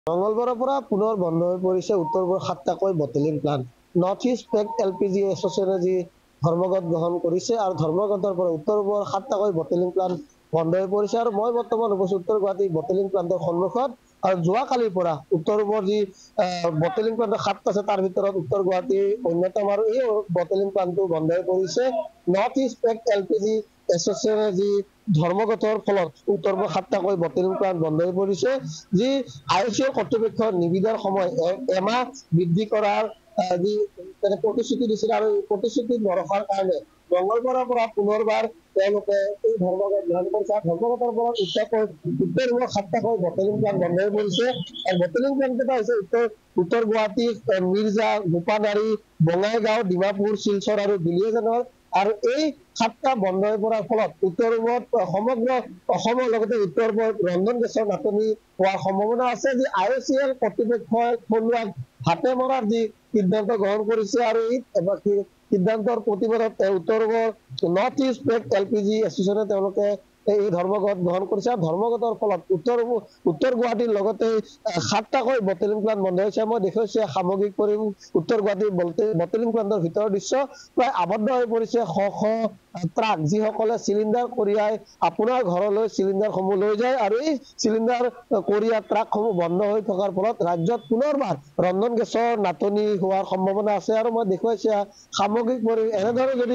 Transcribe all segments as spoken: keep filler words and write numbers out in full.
মঙ্গলবাৰৰ পৰা পুনৰ বন্ধ হৈ পৰিছে উত্তৰ-পূবৰ সাতটাকৈ বটলিং প্লাণ্ট। নৰ্থ ইষ্ট পেক্ট এল পি জি এছ'চিয়েশ্যনে যি ধৰ্মঘট গ্ৰহণ কৰিছে আৰু ধৰ্মঘটৰ পৰা উত্তৰ-পূবৰ সাতটাকৈ বটলিং প্লাণ্ট বন্ধ হৈ পৰিছে। আৰু মই বৰ্তমান উপস্থিত উত্তৰ গুৱাহাটী বটলিং প্লাণ্টৰ সন্মুখত। আৰু যোৱাকালিৰ পৰা উত্তৰ-পূবৰ যি বটলিং প্লাণ্ট সাতটা আছে তাৰ ভিতৰত উত্তৰ গুৱাহাটী অন্যতম, আৰু এই বটলিং প্লাণ্টটো বন্ধ হৈ পৰিছে। নৰ্থ ইষ্ট পেক্ট এল পি জি এছ'চিয়েশ্যনে যি ধৰ্মঘটৰ ফলত উত্তৰ-পূবৰ সাতটাকৈ বটলিং প্লাণ্ট বন্ধ হৈ পৰিছে। যি আই চি এল কৰ্তৃপক্ষৰ নিবিদাৰ সময় এমাহ বৃদ্ধি কৰাৰ যি প্ৰতিশ্ৰুতি দিছিল, আৰু এই প্ৰতিশ্ৰুতি নৰখাৰ কাৰণে মঙলবাৰৰ পৰা পুনৰবাৰ তেওঁলোকে এই ধৰ্মঘট গ্ৰহণ কৰিছে। ধৰ্মঘটৰ পৰা উত্তৰ উত্তৰ সাতটাকৈ বটলিং প্লাণ্ট বন্ধ হৈ পৰিছে। আৰু বটলিং প্লাণ্ট কেইটা হৈছে উত্তৰ উত্তৰ গুৱাহাটী, মিৰ্জা, গোপানাৰী, বঙাইগাঁও, ডিমাপুৰ, শিলচৰ আৰু দুলিয়াজানৰ। আৰু এই সাতটা বন্ধ হৈ পৰাৰ ফলত উত্তৰ-পূবত সমগ্ৰ অসমৰ লগতে উত্তৰ-পূবত ৰন্ধন গেছৰ নাটনি হোৱাৰ সম্ভাৱনা আছে। যি আই অ' চি এল কৰ্তৃপক্ষই থলুৱাক হাতে মৰাৰ যি সিদ্ধান্ত গ্ৰহণ কৰিছে, আৰু এই সিদ্ধান্তৰ প্ৰতিবাদত উত্তৰ-পূবৰ নৰ্থ ইষ্ট পেক্ট এল পি জি এছ'চিয়েশ্যনে তেওঁলোকে এই ধৰ্মঘট গ্ৰহণ কৰিছে। আৰু ধৰ্মঘটৰ ফলত উত্তৰ উত্তৰ গুৱাহাটীৰ লগতে সাতটাকৈ বটলিং প্লাণ্ট বন্ধ হৈছে। মই দেখুৱাইছো সামগ্ৰিক পৰি উত্তৰ গুৱাহাটীৰ বটলিং প্লাণ্টৰ ভিতৰৰ দৃশ্য। প্ৰায় আবদ্ধ হৈ পৰিছে শ শ ট্ৰাক, যিসকলে চিলিণ্ডাৰ কঢ়িয়াই আপোনাৰ ঘৰলৈ চিলিণ্ডাৰসমূহ লৈ যায়। আৰু এই চিলিণ্ডাৰ কঢ়িয়া ট্ৰাকসমূহ বন্ধ হৈ থকাৰ ফলত ৰাজ্যত পুনৰবাৰ ৰন্ধন গেছৰ নাটনি হোৱাৰ সম্ভাৱনা আছে। আৰু মই দেখুৱাইছো সামগ্ৰিক পৰি এনেদৰে যদি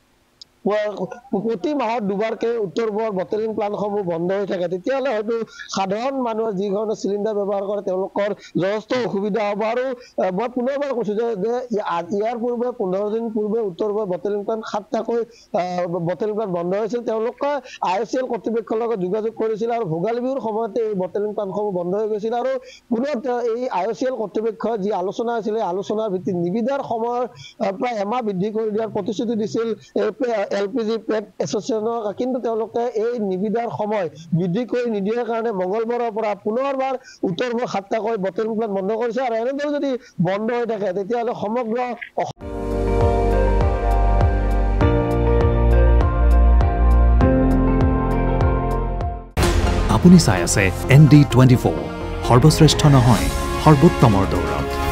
প্ৰতি মাহত দুবাৰকে উত্তৰ-পূবৰ বটলিং প্লাণ্টসমূহ বন্ধ হৈ থাকে, তেতিয়াহ'লে হয়তো সাধাৰণ মানুহে যি ধৰণে চিলিণ্ডাৰ ব্যৱহাৰ কৰে তেওঁলোকৰ যথেষ্ট অসুবিধা হ'ব। আৰু মই পুনৰবাৰ কৈছো যে ইয়াৰ পূৰ্বে পোন্ধৰ দিন পূৰ্বে উত্তৰ-পূবৰ বটলিং প্লাণ্ট সাতটাকৈ বটলিং প্লাণ্ট বন্ধ হৈছিল। তেওঁলোকে আই অ' চি এল কৰ্তৃপক্ষৰ লগত যোগাযোগ কৰিছিল, আৰু ভোগালী বিহুৰ সময়তে এই বটলিং প্লাণ্টসমূহ বন্ধ হৈ গৈছিল। আৰু পুনৰ এই আই অ' চি এল কৰ্তৃপক্ষৰ যি আলোচনা হৈছিল, এই আলোচনাৰ ভিত্তিত নিবিদাৰ সময়ৰ প্ৰায় এমাহ বৃদ্ধি কৰি দিয়াৰ প্ৰতিশ্ৰুতি দিছিল এল পি জি পেক্ট এছ'চিয়েশ্যনক, কিন্তু তেওঁলোকে এই নিবিদাৰ সময় বৃদ্ধি কৰি নিদিয়াৰ কাৰণে মঙলবাৰৰ পৰা পুনৰবাৰ উত্তৰ-পূবৰ সাতটাকৈ বটলিং প্লাণ্ট বন্ধ কৰিছে। আৰু এনেদৰে যদি বন্ধ হৈ থাকে তেতিয়াহ'লে সমগ্ৰ আপুনি চাই আছে এন ডি টুৱেণ্টি ফ'ৰ, সৰ্বশ্ৰেষ্ঠ নহয় সৰ্বোত্তমৰ দৌৰত।